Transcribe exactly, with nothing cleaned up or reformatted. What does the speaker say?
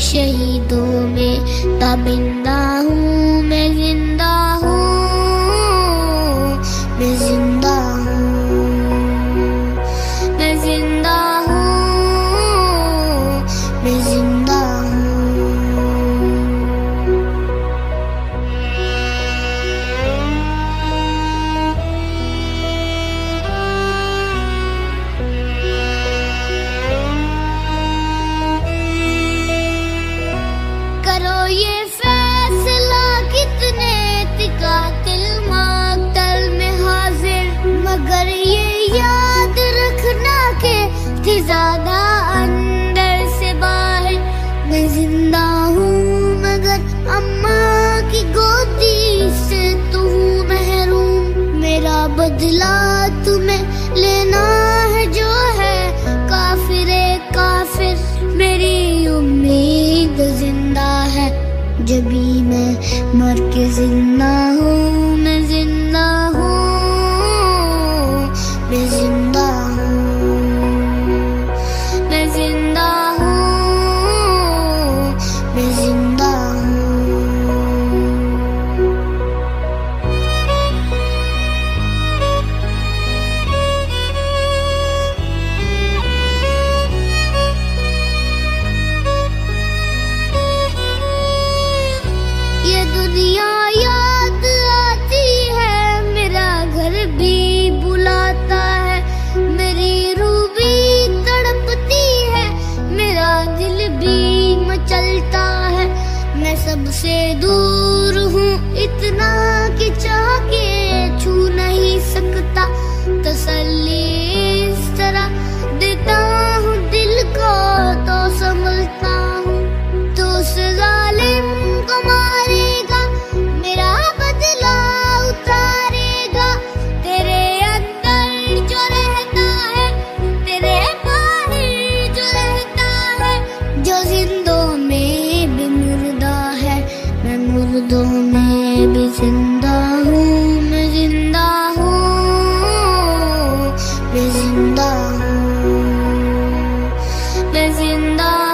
शहीदों में ताबिंदा हूँ, मैं जिंदा हूँ, मैं जिंदा हूँ, मैं जिंदा हूँ, मैं जिंदा हूँ। करो ये फैसला कितने तिका तिल मातल में हाजिर, मगर ये याद रखना के थी ज्यादा अंदर से बाहर। मैं जिंदा हूँ मगर अम्मा की गोदी से तू महरूम, मेरा बदला तुम्हें लेना है जो है काफिरे काफिर। मेरी उम्मीद जिंदा है जबी मैं मर के जिंदा हूँ, मैं जिंदा हूँ, मैं जिंदा हूँ, मैं जिंदा हूँ, मैं जिंदा हूँ। ये दुनिया याद आती है, मेरा घर भी बुलाता है, मेरी रूह भी तड़पती है, मेरा दिल भी मचलता है। मैं सबसे दूर हूँ इतना कि चाह के छू नहीं सकता, तसल्ली इस तरह देता हूँ दिल को तो संभलता हूँ। तो उस जालिम को मारेगा, मेरा बदला उतारेगा, तेरे अंदर जो रहता है, तेरे बाहर जो रहता है, जो जिंदों में भी मुर्दा है, मैं मुर्दों में भी जिंदा हूँ, मैं जिंदा हूँ, मैं जिंदा हूँ, मैं जिंदा